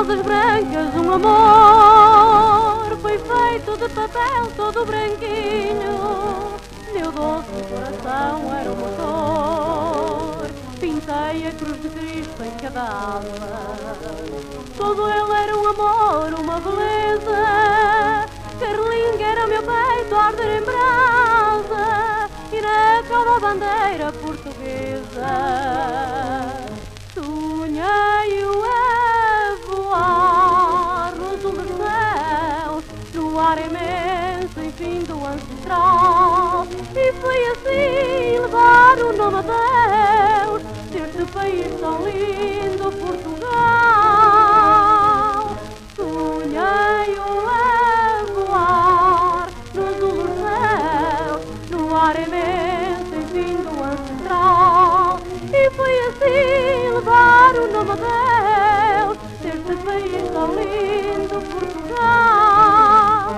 asas brancas, um amor foi feito de papel todo branquinho. Meu doce coração era o motor, pintei a cruz de Cristo em cada asa. Todo ele era um amor, uma beleza. Carlinho era meu peito a arder em brasa, e na cauda a bandeira portuguesa. Sonhei-o a voar no azul do céu, no ar imenso, enfim, do ancestral. E foi assim levar o nome a Deus deste país tão lindo, Portugal. Sonhei-o a voar no azul do céu, no ar imenso, enfim, do ancestral. E foi assim levar o nome a Deus deste país tão lindo, Portugal.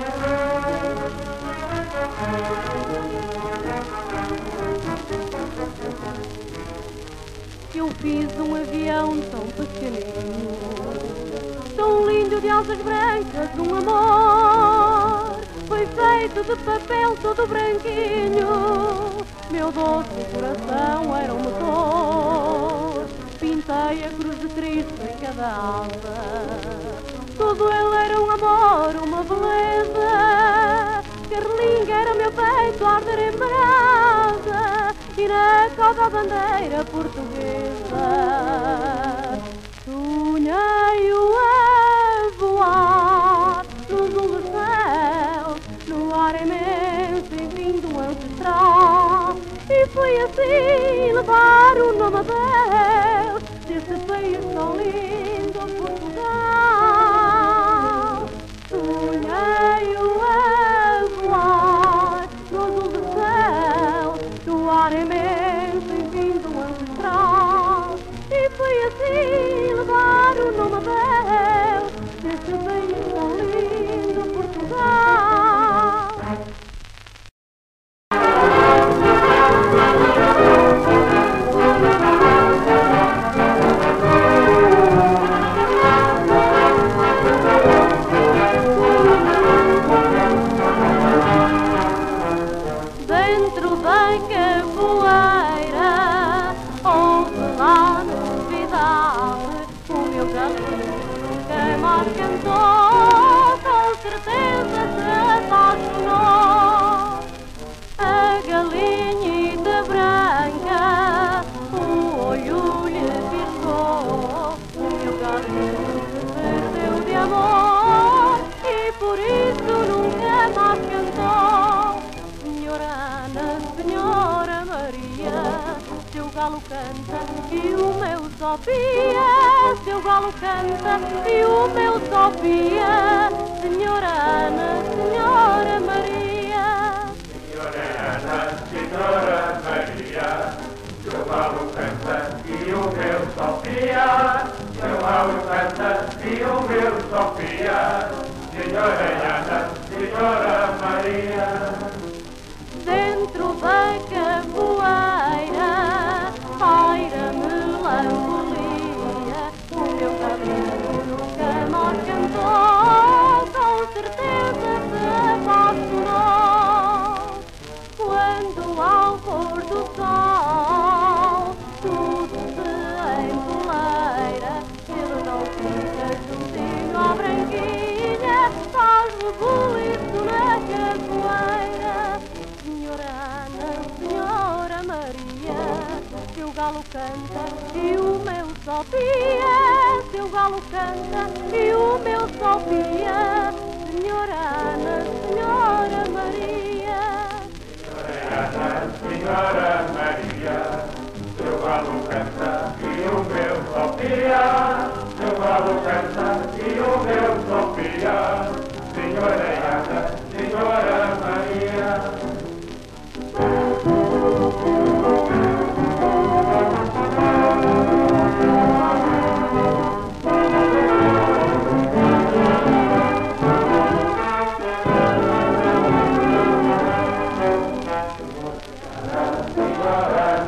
Eu fiz um avião tão pequenino, tão lindo, de asas brancas, um amor. Foi feito de papel todo branquinho. Meu doce coração era um motor. Pintei a cruz de Cristo em cada asa. Todo ele era um amor, uma beleza. Carlinho era meu peito a arder em brasa, e na cauda a bandeira portuguesa. Sonhei-o a voar no azul do céu, no ar imenso, enfim, do ancestral. E foi assim levar o nome a Deus deste país tão lindo, Portugal. Sonhei-o a voar no azul do céu, no ar imenso, enfim, do ancestral. E foi assim levar o nome a Deus deste país tão lindo, Portugal. Dentro da capoeira houve lá novidade. O meu galinho nunca mais cantou, com certeza se apaixonou. A galinhita branca, o olho lhe piscou. O meu galinho se perdeu de amor e por isso nunca mais cantou. Senhora Ana, Senhora Maria, seu galo canta e o meu só pia. Seu galo canta e o meu só pia. Senhora Ana, Senhora Maria. Senhora Ana, Senhora Maria, seu galo canta e o meu só pia. Seu galo canta e o meu só pia. Senhora Ana, Senhora Maria. Dentro da capoeira paira melancolia. O meu cabelo nunca mais cantou, com certeza se apaixonou. Quando ao pôr do sol tudo se empoleira, ele não fica juntinho à branquinha, faz rebuliço na capoeira. Senhora Ana, Senhora Maria, seu galo canta e o meu só pia. Seu galo canta e o meu só pia. Senhora Ana, Senhora Maria. Senhora Ana, Senhora Maria, seu galo canta e o meu só pia. Seu galo canta e o meu só pia. Senhora Ana, Senhora Maria.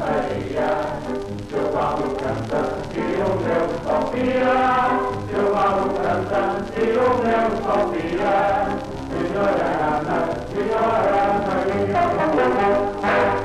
Seu galo canta e o meu Sofia, senhora Ana, senhora Maria.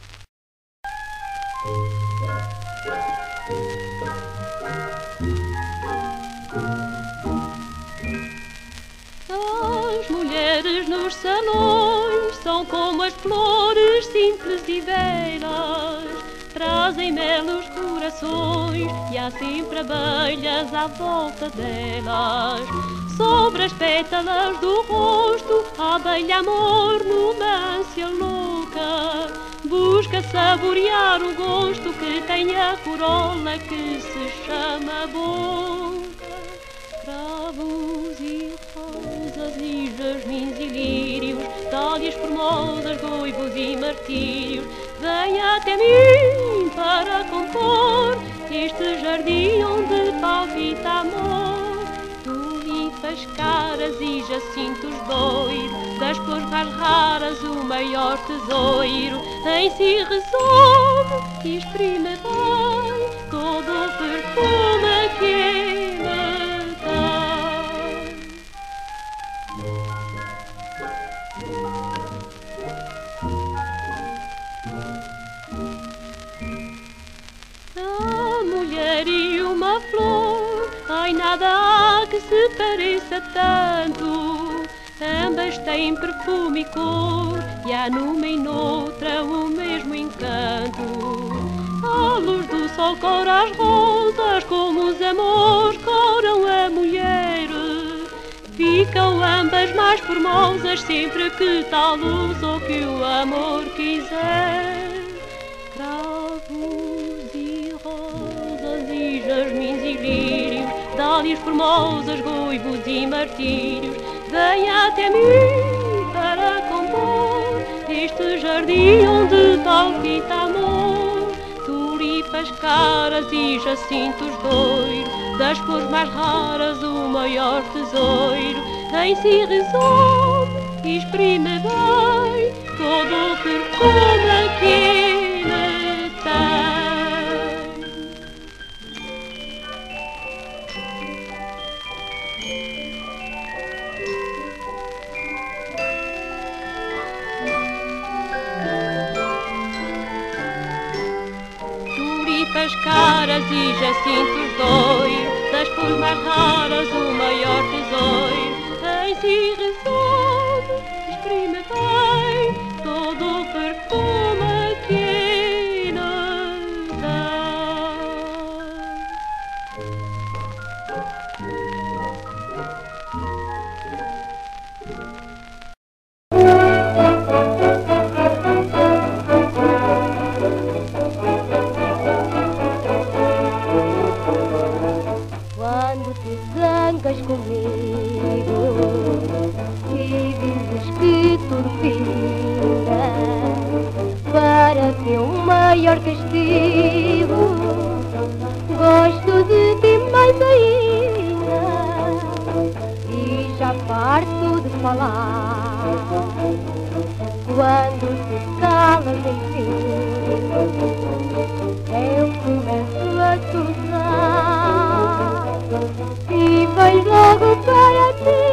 As mulheres nos salões são como as flores simples e belas, trazem mel nos corações e há sempre abelhas à volta delas. Sobre as pétalas do rosto, a abelha amor numa ânsia louca busca saborear o gosto que tem a corola que se chama boca. Cravos e rosas e jasmins e lírios, dálias formosas, goivos e martírios, vem até mim para compor este jardim onde palpita amor. Tulipas caras e jacintos doiros, das flores mais raras o maior tesouro, em si resolve e exprime bem todo o perfume que ele tem. A mulher e uma flor, ai nada há que se pareça tanto. Ambas têm perfume e cor, e há numa e noutra o mesmo encanto. A luz do sol cora as rosas, como os amores coram a mulher. Ficam ambas mais formosas sempre que tal luz ou que o amor quiser. Cravos e rosas e jasmins e lírios, dálias formosas, goivos e martírios, vem até mim para compor este jardim onde palpita amor. Tulipas caras e jacintos doiros, das flores mais raras o maior tesouro, em si resolve e exprime bem todo o perfume que ele tem. Tulipas caras e jacintos doiros, das flores mais raras o maior tesouro, em si resolve, exprime bem todo o perfume que ele dá. Quando te zangas comigo e dizes que tudo finda, para teu maior castigo gosto de ti mais ainda e já parto de falar. Quando te calas enfim, eu começo a soluçar e vais logo para ti,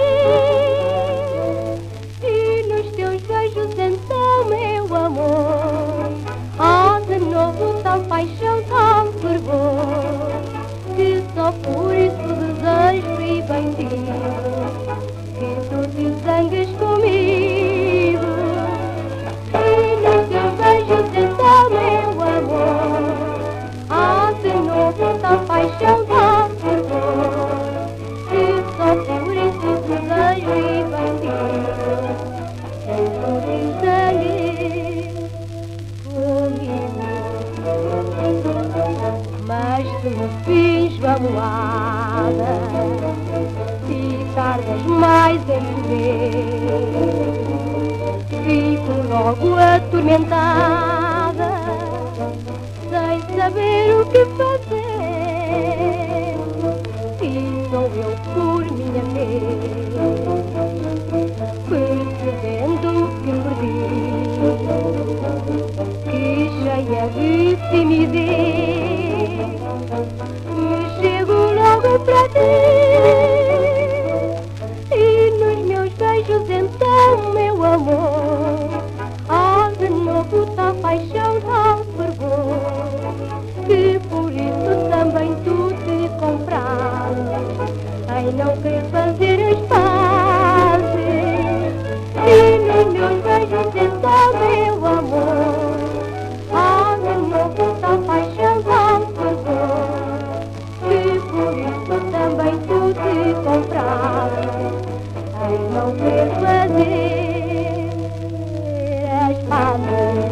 e nos teus beijos então, meu amor, há de novo tal paixão, tal fervor, que só por isso desejo e bem digo que tu te zangues comigo. E nos teus beijos então, meu amor, há de novo tal paixão, tal fervor, que só por isso desejo e bem digo que tu te zangues comigo. Mas tu me fins magoada e tardas mais em ver, fico logo atormentada sem saber o que fazer, e sou eu por minha vez, percebendo que perdi, que cheia de timidez me chego logo para ti. fazer as pazes. E nos meus beijos está meu amor. Ah, de novo tal paixão, tal fervor. E por isso também tu te compraste em não querer fazer as pazes.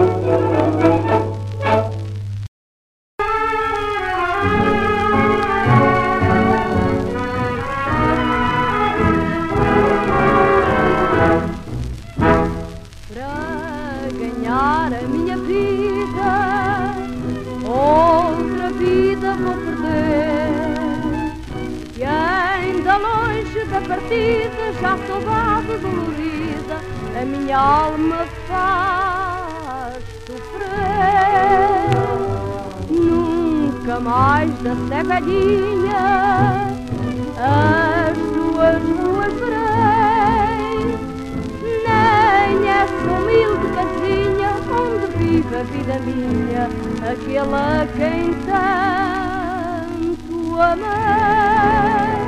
A minha vida, outra vida vou perder. E ainda longe da partida, já saudade dolorida, a minha alma faz sofrer. Nunca mais da Sé velhinha as suas ruas verei, nem essa humilde casinha onde vive a vida minha, aquela a quem tanto amei.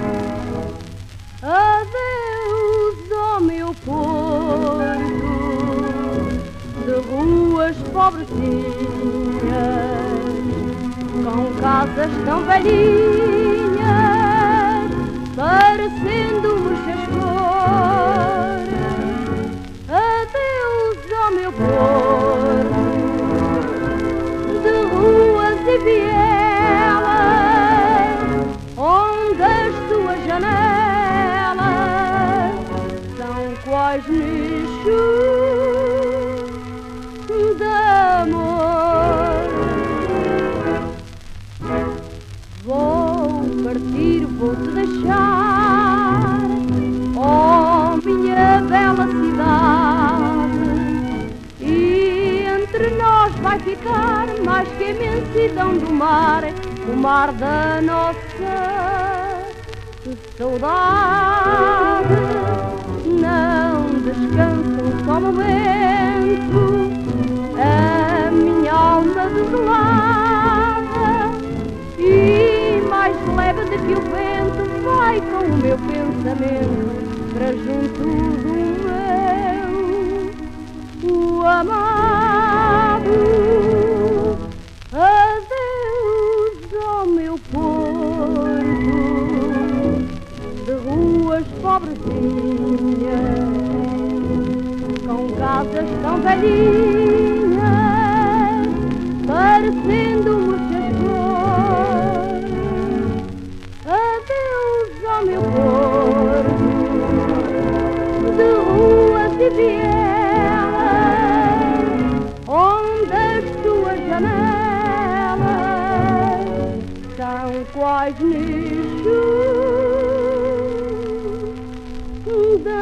Adeus, ó meu porto, de ruas pobrecinhas, com casas tão velhinhas, parecendo murchas cores. Adeus, ó meu porto, de ruas e vielas, onde as tuas janelas são quais nichos de amor. Vou partir, vou-te deixar, oh minha bela cidade, e entre nós vai ficar mais que a imensidão do mar, o mar da nossa saudade. Não descansa um só momento a minha alma desolada, e mais leve do que o vento vai com o meu pensamento para junto do meu o amado. Adeus, ó meu porto, de ruas pobrecinhas, com casas tão velhinhas, parecendo murchas cores. Adeus, ó meu porto, de ruas e vielas, onde as tuas janelas são quais nichos de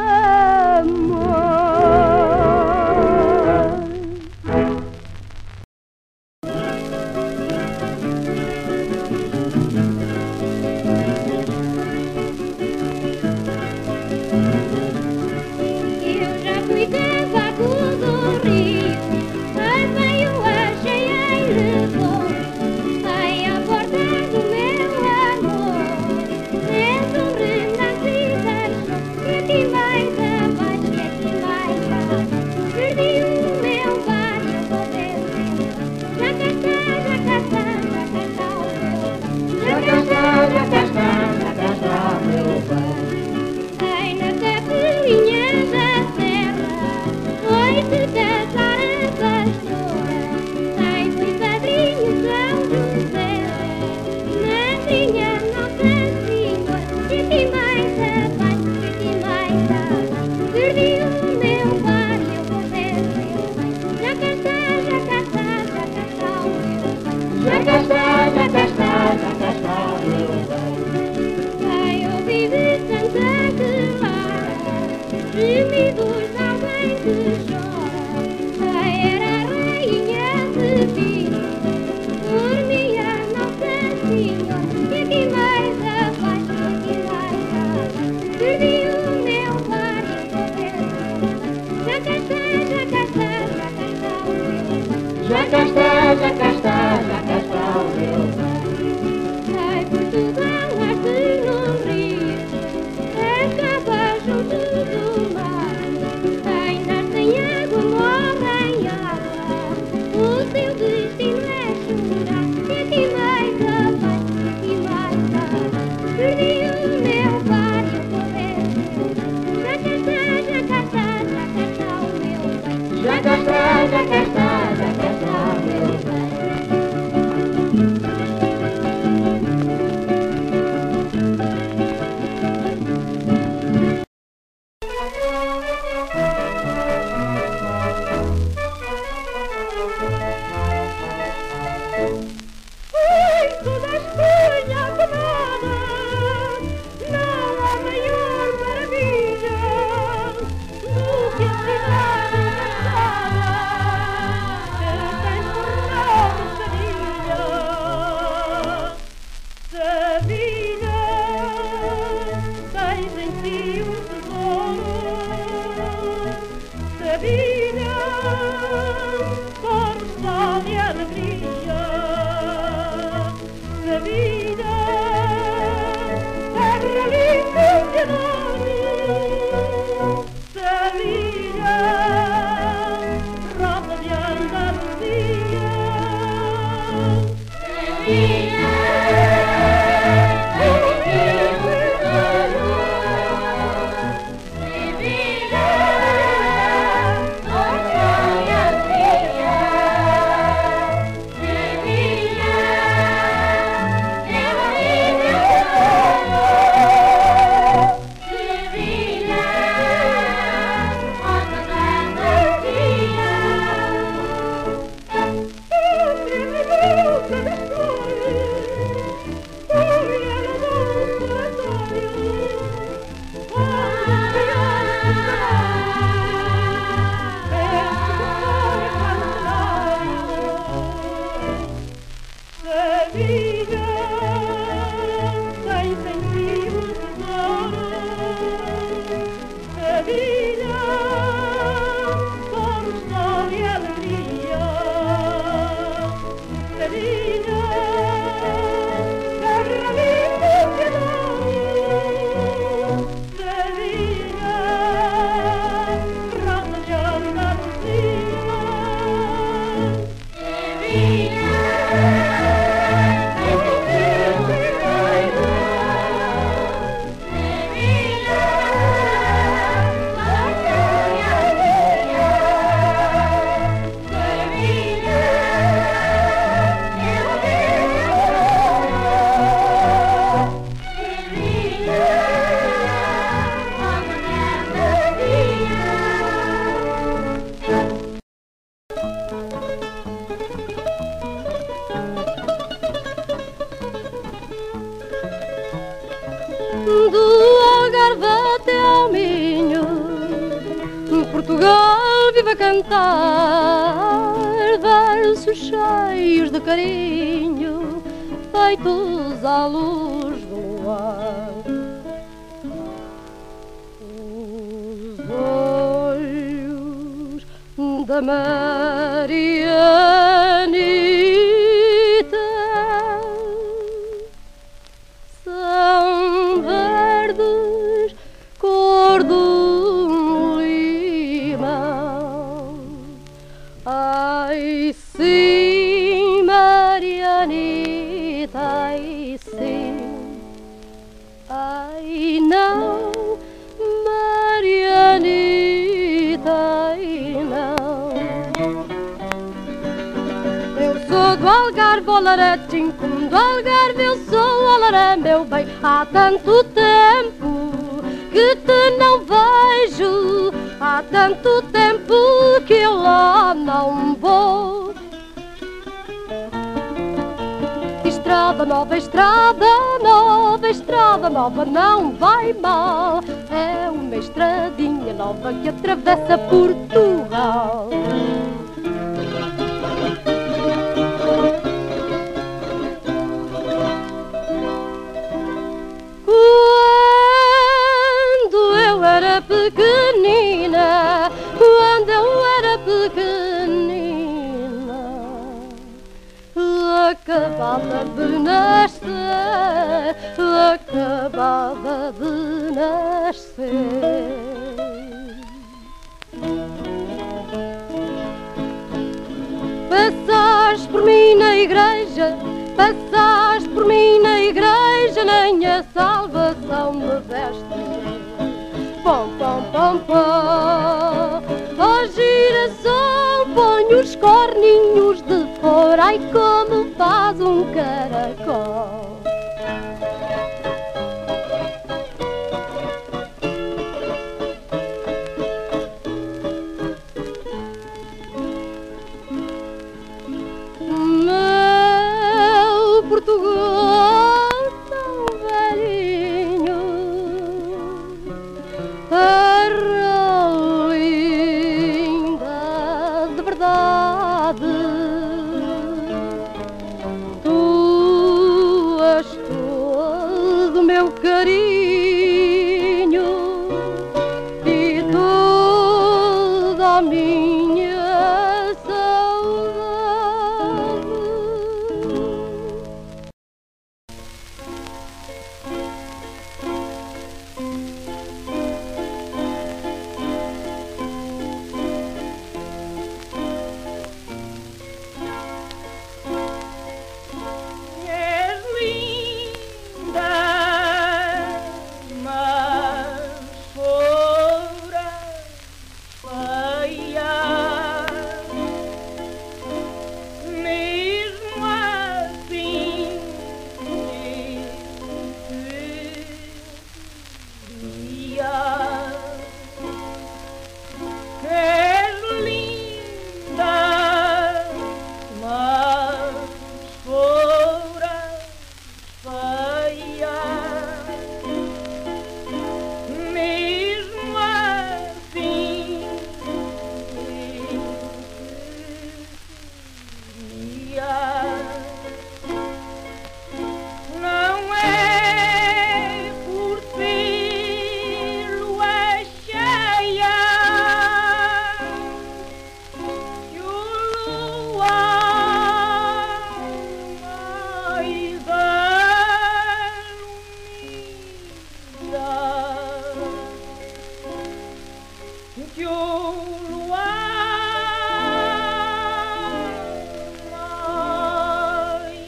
amor. cantar versos cheios de carinho, feitos à luz do luar. Os olhos da Marianita são verdes, cor do limão. Ai sim, Marianita, ai sim. Ai não, Marianita, ai não. Eu sou do Algarve, olaré, como do Algarve eu sou, olaré, meu bem. Há tanto tempo que te não vejo, há tanto tempo que eu lá não vou. Estrada nova, estrada nova, estrada nova não vai mal. É uma estradinha nova que atravessa Portugal. Quando eu era pequenina, quando eu era pequenina, acabava de nascer, acabava de nascer. Passaste por mim na igreja, passaste por mim na igreja, nem a salvação me deste. Pom, pom, pom, pom. Ó girassol, põe os corninhos de fora, ai como faz um caracol. Meu Portugal tão velhinho, terra linda de verdade, tu és todo meu carinho e toda a minha saudade. És linda, mas fora feia, mesmo assim queria. És linda, mas fora feia, mesmo assim queria. Não é por ser lua cheia que o luar mais ilumina, que o luar mais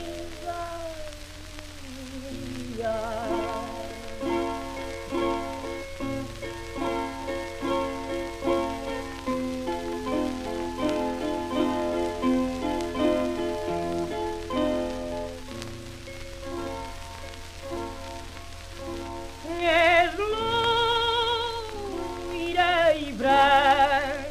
és loira e branca,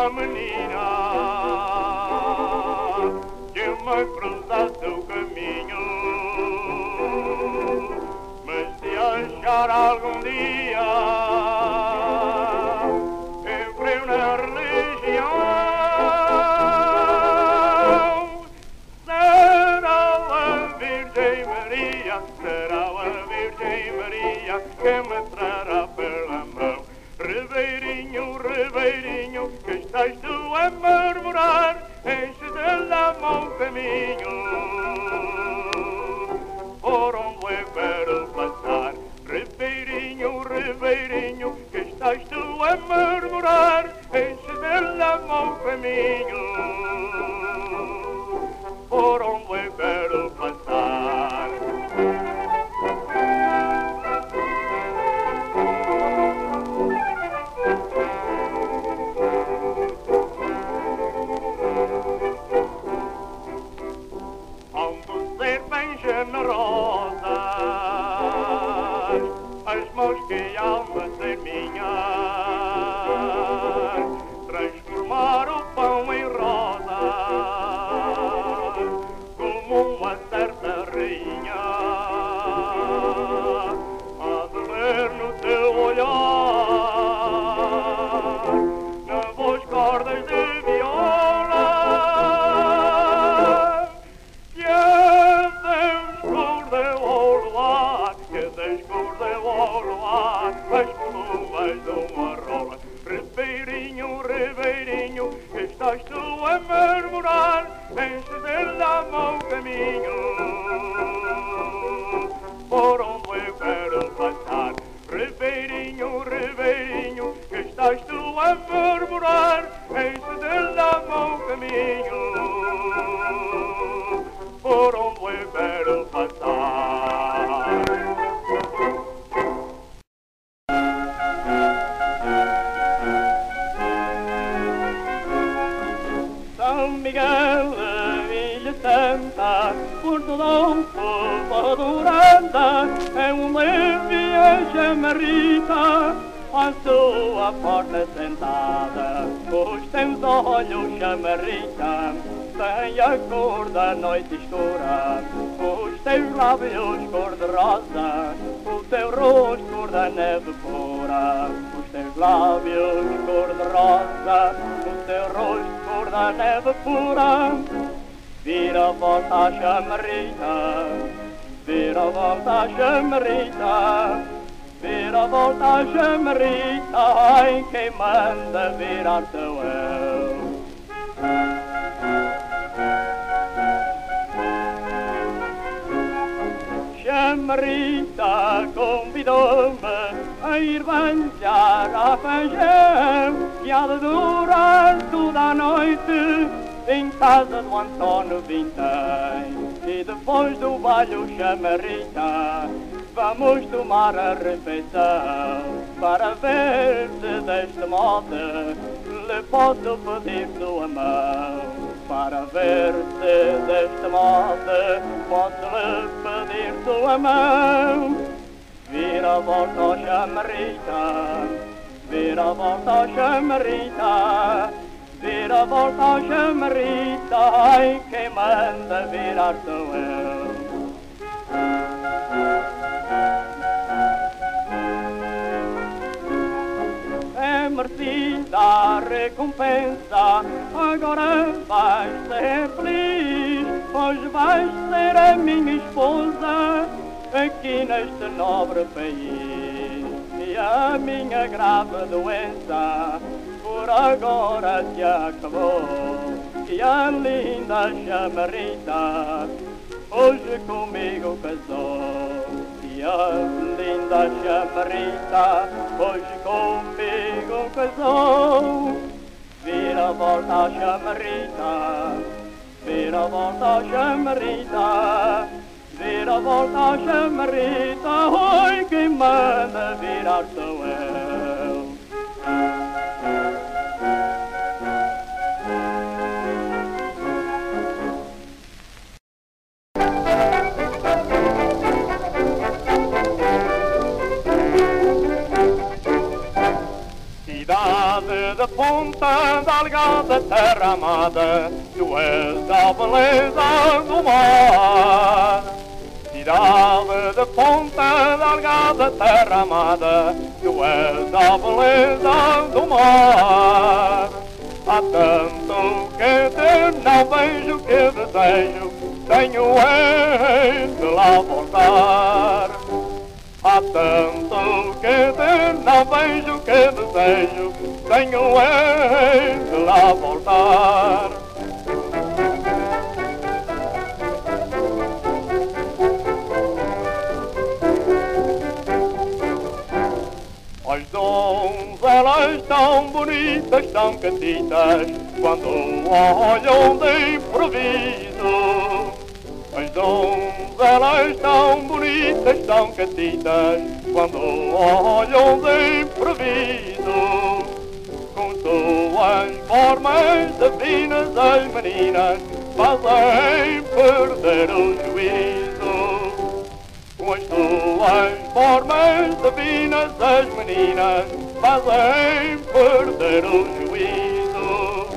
uma menina que me cruzasse o caminho, mas se achar algum dia emprego na religião, será a Virgem Maria, será a Virgem Maria que me trará pela mão. Ribeirinho, ribeirinho, que estás tu a murmurar, enche de lama o caminho, por onde eu quero passar. Ribeirinho, ribeirinho, que estás tu a murmurar, enche de lama o caminho, por onde eu quero passar. Generosas, as mãos que almas ser minhas, transformar o pão em rosas, como uma certa rainha, há de ler no teu olhar, na voz cordas de viola, as plumas de uma rola. Ribeirinho, ribeirinho, estás tu a murmurar, enche de lama o caminho, por onde eu quero passar. Ribeirinho, ribeirinho, estás tu a murmurar, enche de lama o caminho, por onde eu quero passar. São Miguel, Ilha Santa, Porto do Povo Duranda, é levia chamarrita, à sua porta sentada, os teus olhos chamarrita, tem a cor da noite escura, os teus lábios cor de rosa, o teu rosto cor da neve pura, os teus lábios cor de rosa, o teu rosto cor da neve pura. Vira a volta a chamarrita, vira a volta a chamarrita, vira a volta a chamarrita, ai quem manda virar sou eu. Chamarrita convidou-me a ir banjar a feijão, que há de durar toda a noite em casa do António Vintém. E depois do baile chamarrita, vamos tomar a refeição, para ver se deste modo lhe posso pedir sua mão. Para ver se deste modo posso lhe pedir sua mão. Vira a volta ao chamarrita, vira a volta ao chamarrita, vira a volta ao chamarrita, ai quem manda virar sou eu. É merecida a recompensa, agora vais ser feliz, hoje vais ser a minha esposa, aqui neste nobre país. E a minha grave doença por agora se acabou, e a linda chamarrita hoje comigo casou. E a linda chamarrita hoje comigo casou. Vira a volta a chamarrita, vira a volta a chamarrita, vira a volta a chamarrita, oi quem manda virar sou eu. Cidade da Ponta da Algada, terra amada, tu és a beleza do mar. Cidade da Ponta da Algada, terra amada, tu és a beleza do mar. Há tanto que te não vejo, que desejo, tenho de lá voltar. Há tanto que te não vejo, que desejo, tenho de lá voltar. As donzelas tão bonitas, tão catitas, quando olham de improviso. As donzelas tão bonitas, tão catitas, quando olham de improviso. Com suas formas divinas, as meninas fazem perder o juízo. Com as suas formas divinas, as meninas fazem perder o juízo.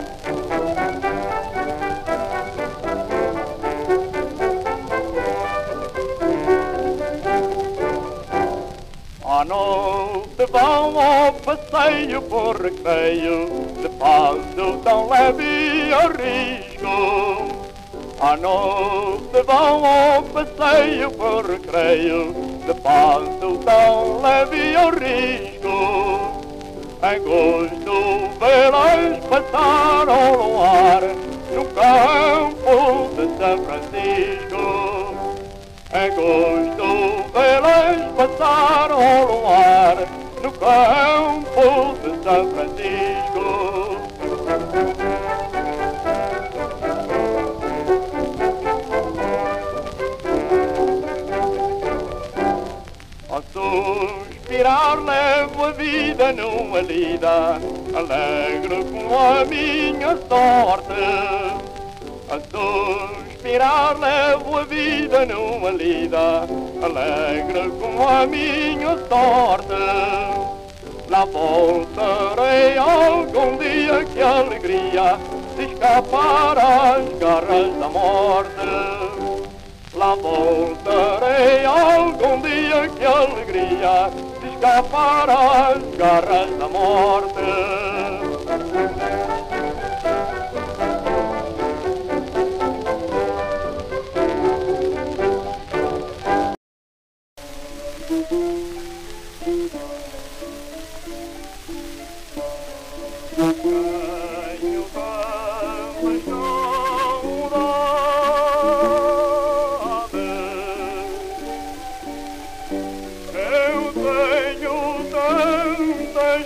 À noite vão ao passeio por recreio, de passo tão leve e a risco. À noite vão ao passeio por recreio, de passo tão leve e a risco. É gosto vê-las passar ao luar, no campo de São Francisco. É gosto vê-las passar ao luar, no campo de São Francisco. A suspirar levo a vida numa lida, alegre com a minha sorte. A suspirar levo a vida numa lida, alegre com a minha sorte. Lá voltarei algum dia, que alegria de escapar às garras da morte. Lá voltarei algum dia, que alegria de escapar às garras da morte. Tenho tantas saudades, eu tenho tantas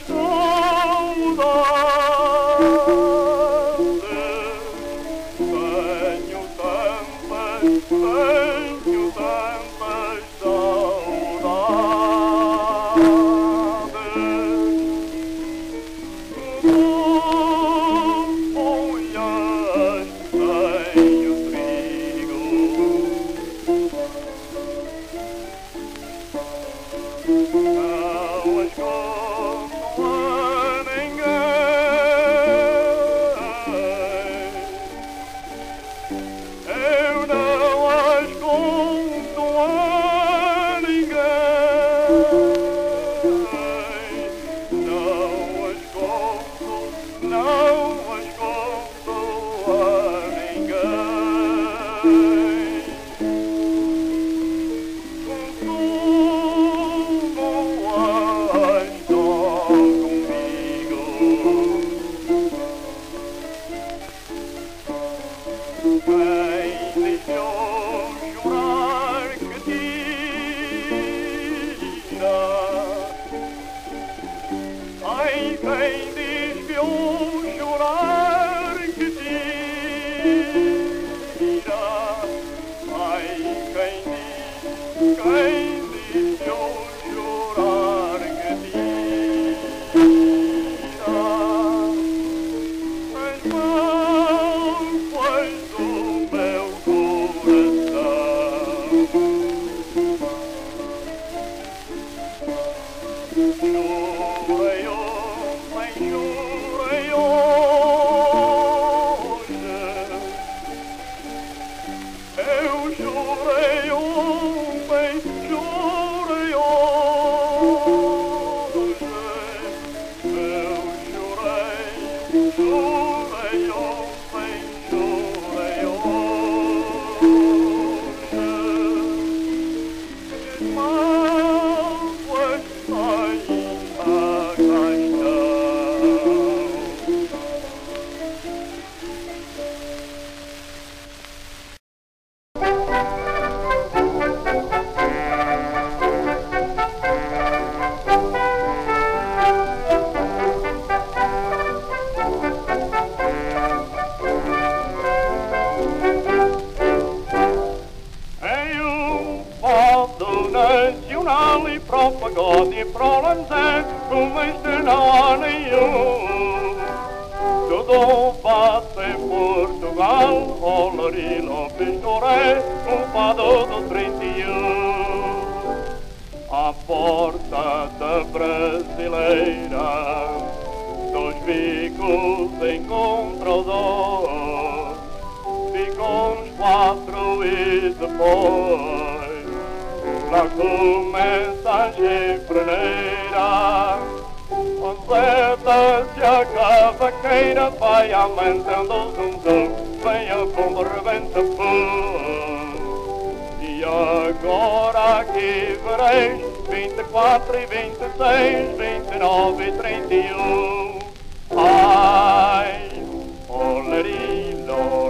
nacional e para o pagode e para o lançar, como este não há nenhum. Tudo passa em Portugal, o Larilo Pistoré, um fado do 31. À porta da brasileira, dos bicos encontra o dor, ficam os quatro e depois lá começa a chifreneira. Onde se a cavaqueira vai aumentando o zum-zum, vem a bomba, rebenta pum. E agora aqui vereis 24 e 26, 29 e 31. Ai, olé,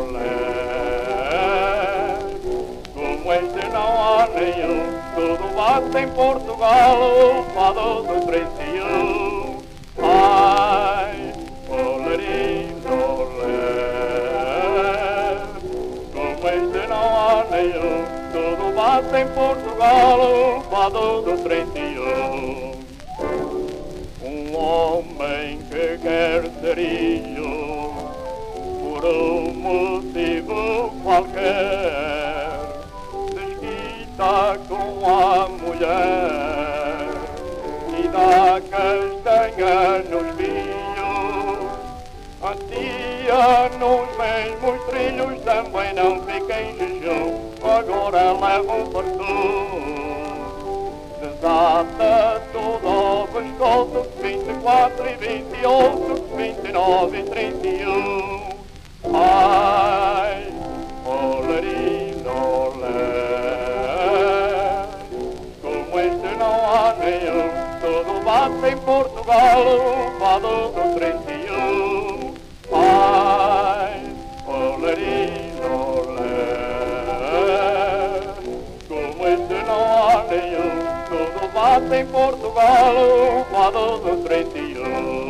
olé, como este não há nenhum, tudo bate em Portugal, o fado do 31. Ai, olé, olé, como este não há nenhum, tudo bate em Portugal, o fado do 31. Um homem que quer ser ilho, por um motivo qualquer, desquita com a mulher e dá castanha nos filhos. A tia nos mesmos trilhos também não fica em jejum, agora leva um fartum. Desata todo o pescoço, 24 e 28, 29 e 31. Ai, olé, olé, como este não há nenhum, tudo bate em Portugal, o fado do 31. Ai, olé, olé, como este não há nenhum, tudo bate em Portugal, o fado do 31.